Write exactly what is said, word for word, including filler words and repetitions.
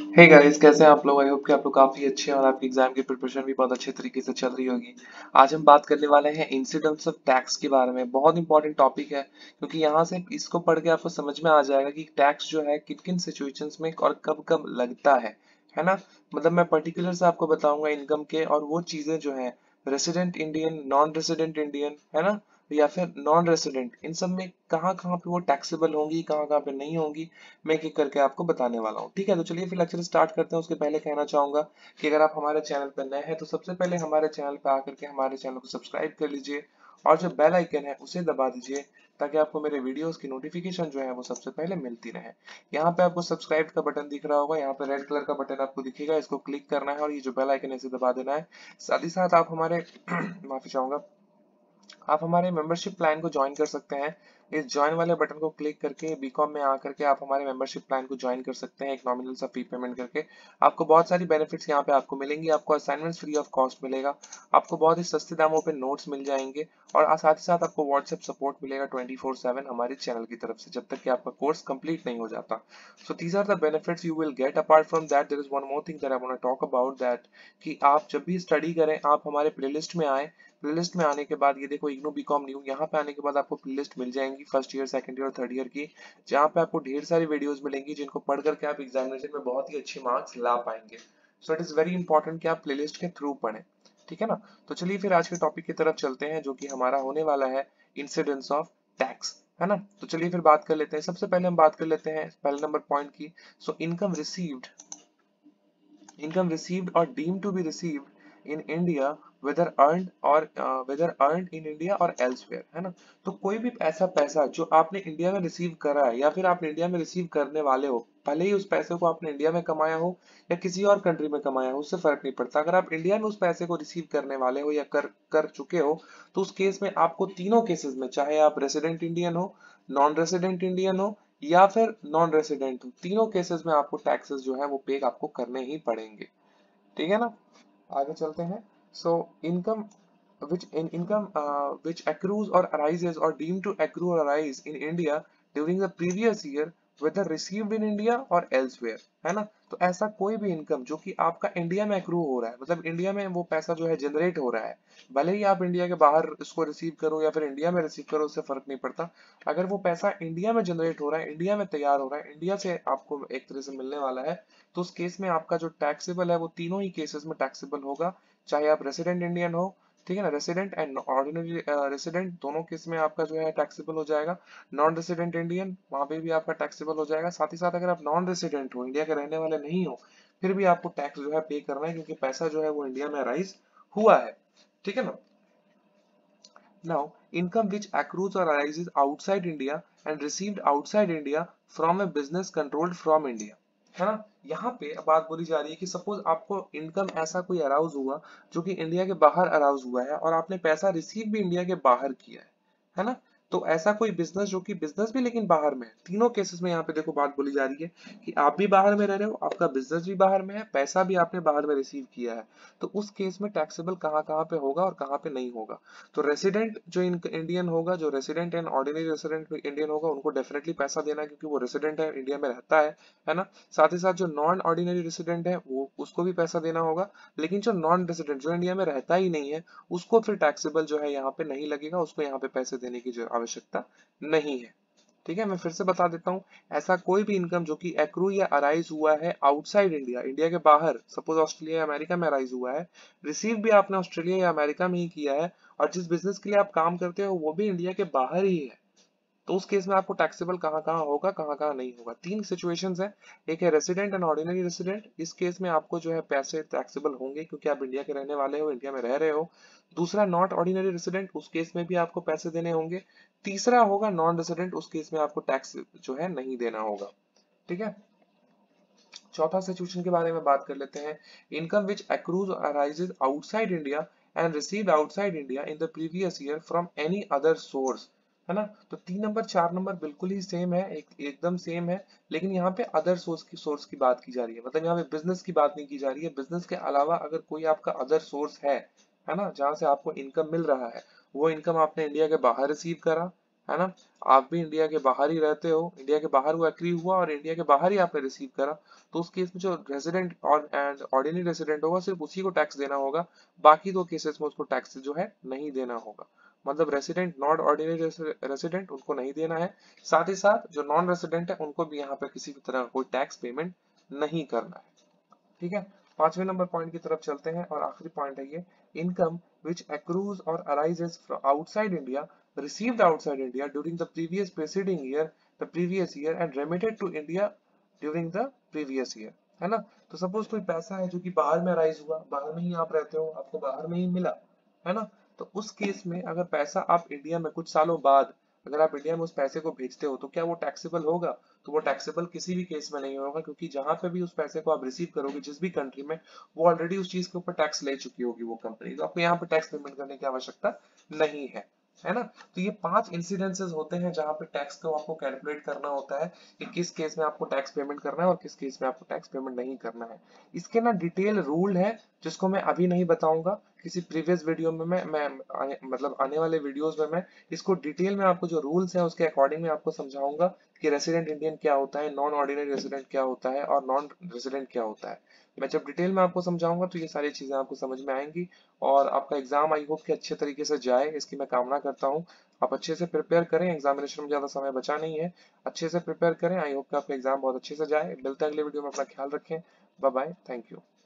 Hey guys, कैसे हैं आप लोग। आई होप कि आप लोग काफी अच्छे हैं और आपकी एग्जाम की प्रिपरेशन भी बहुत अच्छे तरीके से चल रही होगी। आज हम बात करने वाले हैं इंसिडेंट्स ऑफ टैक्स के बारे में। बहुत इंपॉर्टेंट टॉपिक है क्योंकि यहाँ से इसको पढ़ के आपको समझ में आ जाएगा कि टैक्स जो है किन किन सिचुएशंस में और कब कब लगता है है ना। मतलब मैं पर्टिकुलर से आपको बताऊंगा इनकम के और वो चीजें जो है resident Indian, non resident Indian, है ना, या फिर नॉन रेसिडेंट, इन सब में कहाँ कहाँ पे वो टैक्सेबल होंगी, कहाँ कहाँ पे नहीं होंगी, मैं एक एक करके आपको बताने वाला हूँ। ठीक है, तो चलिए फिर लेक्चर स्टार्ट करते हैं। उसके पहले कहना चाहूंगा कि अगर आप हमारे चैनल पर नए हैं तो सबसे पहले हमारे चैनल पर आकर के हमारे चैनल को सब्सक्राइब कर लीजिए और जो बेल आइकन है उसे दबा दीजिए ताकि आपको मेरे वीडियोस की नोटिफिकेशन जो है वो सबसे पहले मिलती रहे। यहाँ पे आपको सब्सक्राइब का बटन दिख रहा होगा, यहाँ पे रेड कलर का बटन आपको दिखेगा, इसको क्लिक करना है और ये जो बेल आइकन है इसे दबा देना है। साथ ही साथ आप हमारे माफी चाहूंगा, आप हमारे मेंबरशिप प्लान को ज्वाइन कर सकते हैं। इस ज्वाइन वाले बटन को क्लिक करके बीकॉम में आकर के आप हमारे मेंबरशिप प्लान को ज्वाइन कर सकते हैं एक नॉमिनल सा फी पेमेंट करके। आपको बहुत सारी बेनिफिट्स यहाँ पे आपको मिलेंगी। आपको असाइनमेंट्स फ्री ऑफ कॉस्ट मिलेगा, आपको बहुत ही सस्ते दामों पे नोट्स मिल जाएंगे और साथ ही साथ आपको व्हाट्सएप सपोर्ट मिलेगा ट्वेंटी फोर सेवन हमारे चैनल की तरफ से जब तक कि आपका कोर्स कंप्लीट नहीं हो जाता। So these are the benefits you will get. Apart from that there is one more thing that I want to talk about that, कि आप जब भी स्टडी करें आप हमारे प्लेलिस्ट में आए। प्लेलिस्ट में आने के बाद ये देखो इग्नू बीकॉम न्यू, यहाँ पे आने के बाद आपको प्लेलिस्ट मिल जाएंगी फर्स्ट ईयर, सेकंड ईयर और थर्ड ईयर की, जहाँ पे आपको ढेर सारी वीडियोस मिलेंगी जिनको पढ़ करके आप एग्जामिनेशन में बहुत ही अच्छे मार्क्स ला पाएंगे। So it is very important कि आप प्लेलिस्ट के थ्रू पढ़ें। ठीक है ना। तो चलिए फिर आज के टॉपिक की तरफ चलते हैं जो कि हमारा होने वाला है इंसिडेंस ऑफ टैक्स, है ना। तो चलिए फिर बात कर लेते हैं। सबसे पहले हम बात कर लेते हैं पहले नंबर पॉइंट की। So income received, income received or deemed to be received in India whether earned or uh, whether earned in India or elsewhere, है ना। तो कोई भी ऐसा पैसा जो आपने इंडिया में रिसीव करा है या फिर आप इंडिया में रिसीव करने वाले हो, भले ही उस पैसे को आपने इंडिया में कमाया हो या किसी और कंट्री में कमाया हो, उससे फर्क नहीं पड़ता। अगर आप इंडिया में उस पैसे को रिसीव करने वाले हो या कर कर चुके हो तो उस केस में आपको तीनों केसेस में, चाहे आप रेसिडेंट इंडियन हो, नॉन रेसिडेंट इंडियन हो या फिर नॉन रेसिडेंट हो, तीनों केसेस में आपको टैक्सेस जो है वो पे आपको करने ही पड़ेंगे। ठीक है ना। आगे चलते हैं। So income which in income uh, which accrues or arises or deemed to accrue or arise in India during the previous year whether received in India or elsewhere, है ना। तो ऐसा कोई भी इनकम जो कि आपका इंडिया में एक्रू हो रहा है, मतलब इंडिया में वो पैसा जो है जनरेट हो रहा है, भले ही आप इंडिया के बाहर इसको रिसीव करो या फिर इंडिया में रिसीव करो, उससे फर्क नहीं पड़ता। अगर वो पैसा इंडिया में जनरेट हो रहा है, इंडिया में तैयार हो रहा है, इंडिया से आपको एक तरह से मिलने वाला है, तो उस केस में आपका जो टैक्सेबल है वो तीनों ही केसेस में टैक्सेबल होगा। चाहे आप रेसिडेंट इंडियन हो, ठीक है ना, रेसिडेंट एंड ऑर्डिनरी रेसिडेंट दोनों केस में आपका जो है टैक्सेबल हो जाएगा। नॉन रेसिडेंट इंडियन वहां पे भी आपका टैक्सेबल हो जाएगा। साथ ही साथ अगर आप नॉन रेसिडेंट हो, इंडिया के रहने वाले नहीं हो, फिर भी आपको टैक्स जो है पे करना है क्योंकि पैसा जो है वो इंडिया में राइज हुआ है। ठीक है ना। Now, income which accrues or arises outside India and received outside India from a business controlled from India, है ना। यहाँ पे बात बोली जा रही है कि सपोज आपको इनकम ऐसा कोई अराउज हुआ जो कि इंडिया के बाहर अराउज हुआ है और आपने पैसा रिसीव भी इंडिया के बाहर किया है है ना। तो ऐसा कोई बिजनेस जो कि बिजनेस भी लेकिन बाहर में है, तीनों केसेस में यहाँ पे देखो बात बोली जा रही है कि आप भी बाहर में रह रहे हो, आपका बिजनेस भी बाहर में है, पैसा भी आपने बाहर में रिसीव किया है, तो उस केस में टैक्सेबल कहाँ कहाँ पे होगा और कहाँ पे नहीं होगा। तो रेसिडेंट जो इंडियन होगा, जो resident and ordinary resident Indian होगा, उनको डेफिनेटली पैसा देना है क्योंकि वो रेसिडेंट है, इंडिया में रहता है है ना। साथ ही साथ जो नॉन ऑर्डिनरी रेसिडेंट है वो उसको भी पैसा देना होगा, लेकिन जो नॉन रेसिडेंट जो इंडिया में रहता ही नहीं है उसको फिर टैक्सेबल जो है यहाँ पे नहीं लगेगा, उसको यहाँ पे पैसे देने की जो आवश्यकता नहीं है। ठीक है, मैं फिर से बता देता हूँ। ऐसा कोई भी इनकम जो कि एक्रू या अराइज हुआ है आउटसाइड इंडिया, इंडिया के बाहर, सपोज ऑस्ट्रेलिया या अमेरिका में अराइज हुआ है, रिसीव भी आपने ऑस्ट्रेलिया या अमेरिका में ही किया है और जिस बिजनेस के लिए आप काम करते हो वो भी इंडिया के बाहर ही है, तो उस केस में आपको टैक्सेबल कहाँ कहाँ होगा, कहाँ कहाँ नहीं होगा। तीन सिचुएशंस है, एक है रेसिडेंट एंड ऑर्डिनरी रेसिडेंट, इस केस में आपको जो है पैसे टैक्सेबल होंगे क्योंकि आप इंडिया के रहने वाले हो, इंडिया में रह रहे हो। दूसरा नॉट ऑर्डिनरी रेसिडेंट, उस केस में भी आपको पैसे देने होंगे। तीसरा होगा नॉन रेसिडेंट, उस केस में आपको टैक्स जो है नहीं देना होगा। ठीक है। चौथा सिचुएशन के बारे में बात कर लेते हैं। Income which accrues arises outside India and received outside India in the previous year from any other source, है ना। तो तीन नंबर चार नंबर बिल्कुल ही सेम है, एक एकदम सेम है, लेकिन यहाँ पे अदर सोर्स की सोर्स की बात की जा रही है, मतलब यहाँ पे बिजनेस की बात नहीं की जा रही है। बिजनेस के अलावा अगर कोई आपका अदर सोर्स है है ना, जहां से आपको इनकम मिल रहा है, वो इनकम आपने इंडिया के बाहर रिसीव करा, है ना। आप भी इंडिया के बाहर ही रहते हो, इंडिया के बाहर वो एग्री हुआ और इंडिया के बाहर ही आपने रिसीव करा, तो उस केस में जो रेजिडेंट और एंड ऑर्डिनरी रेजिडेंट होगा सिर्फ उसी को टैक्स देना होगा, बाकी दो केसेस में उसको टैक्स जो है नहीं देना होगा। मतलब रेसिडेंट नॉट ऑर्डिनरी रेसिडेंट उनको नहीं देना है, साथ ही साथ जो नॉन रेसिडेंट है उनको भी यहाँ पे किसी भी तरह का कोई टैक्स पेमेंट नहीं करना है। ठीक है, पांचवें नंबर पॉइंट की तरफ चलते हैं और आखिरी पॉइंट है ये, इनकम विच एक्रूज और arises from outside India received outside India during the previous preceding year, the previous year and remitted to India during the previous year, है ना। तो सपोज कोई पैसा है जो कि बाहर में अराइज हुआ, बाहर में ही आप रहते हो, आपको बाहर में ही मिला, है ना। तो उस केस में अगर पैसा आप इंडिया में कुछ सालों बाद अगर आप इंडिया में उस पैसे को भेजते हो तो क्या वो टैक्सेबल होगा? तो वो टैक्सेबल किसी भी केस में नहीं होगा, क्योंकि जहां पे भी उस पैसे को आप रिसीव करोगे जिस भी कंट्री में, वो ऑलरेडी उस चीज के ऊपर टैक्स ले चुकी होगी वो कंपनी, तो आपको यहाँ पे टैक्स पेमेंट करने की आवश्यकता नहीं है, है ना। तो ये पांच इंसिडेंसेस होते हैं जहां पे टैक्स को आपको कैलकुलेट करना होता है कि किस केस में आपको टैक्स पेमेंट करना है और किस केस में आपको टैक्स पेमेंट नहीं करना है। इसके ना डिटेल रूल है जिसको मैं अभी नहीं बताऊंगा, किसी प्रीवियस वीडियो में मैं मैं आने, मतलब आने वाले वीडियोस में मैं इसको डिटेल में आपको जो रूल्स है उसके अकॉर्डिंग में आपको समझाऊंगा कि रेसिडेंट इंडियन क्या होता है, नॉन ऑर्डिनरी रेसिडेंट क्या होता है और नॉन रेसिडेंट क्या होता है। मैं जब डिटेल में आपको समझाऊंगा तो ये सारी चीजें आपको समझ में आएंगी और आपका एग्जाम आई होप कि अच्छे तरीके से जाए, इसकी मैं कामना करता हूँ। आप अच्छे से प्रिपेयर करें, एग्जामिनेशन में ज्यादा समय बचा नहीं है, अच्छे से प्रिपेयर करें। आई होप कि आपका एग्जाम बहुत अच्छे से जाए। मिलते हैं अगले वीडियो में, अपना ख्याल रखें। Bye bye, thank you.